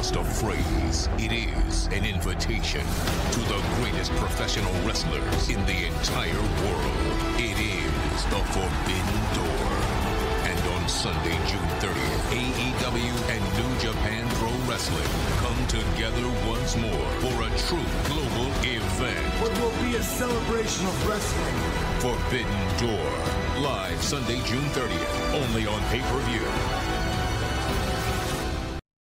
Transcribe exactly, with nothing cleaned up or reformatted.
just a phrase. It is an invitation to the greatest professional wrestlers in the entire world. It is the Forbidden Door. And on Sunday, June thirtieth, A E W and New Japan Pro Wrestling come together once more for a true global event. What will be a celebration of wrestling. Forbidden Door. Live Sunday, June thirtieth, only on pay-per-view.